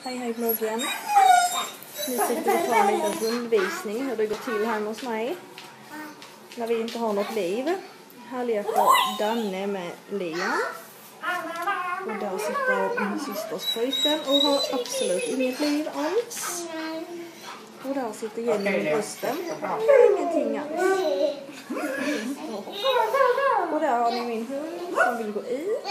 Hej bloggen. Nu sitter vi på en liten rundvisning hur det går till hemma hos mig. När vi inte har något liv. Här leker Danne med Liam. Och där sitter min systers pojken och har absolut inget liv alls. Och där sitter Jenny med brösten. Ingenting alls. Och där har ni min hund som vill gå ut.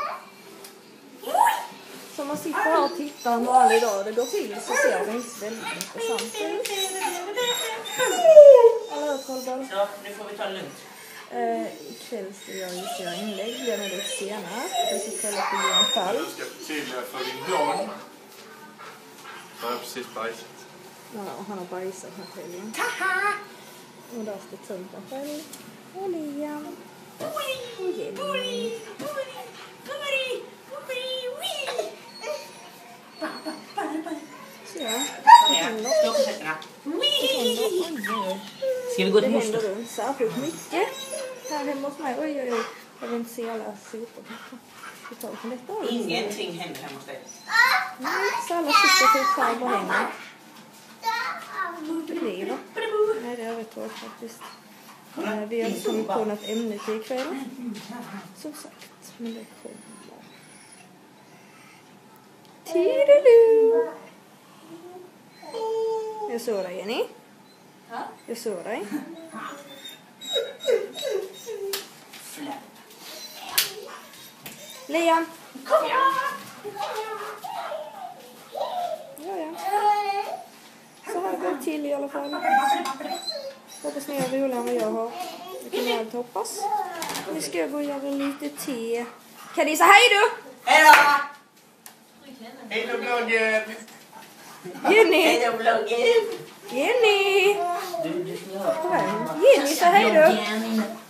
Så man sitter här och tittar varje dag det går till så ser det inte väldigt intressant ut. Alla trollboll. Så, nu får vi ta det lugnt. Ikväll ska jag göra inlägg, blir nog lite senare. Jag ska kolla på Johan Fall. Du ska förtydliga för din barn. Jag har precis bajsat. Ja, han har bajsat här tydligen. Och där står Tumpen själv. Och Liam. Och Jenny. Så ja. Ska vi gå till det moster? händer runt särskilt mycket. Här hemma hos mig. Oj. Jag vill inte se alla sopor. Vi tar från detta. Ingenting händer hemma hos dig. Nej, så alla sitter till farbror hänger. Det blir det. Nej, det är rätt tråkigt faktiskt. Vi har kommit på något ämne till ikväll. Som sagt, men det kommer. Tidelu! Jag såg dig, Jenny. Jag såg dig. Liam! Kom igen! Ja. Så här går det till i alla fall. Hoppas ni är roligare än vad jag har. Det kan jag inte hoppas. Nu ska jag gå och göra lite te. Kan ni säga hej då? Hej då! Hej då bloggen! Jenny! Hej då bloggen! Jenny! Du ska göra. Jenny, säg hej då!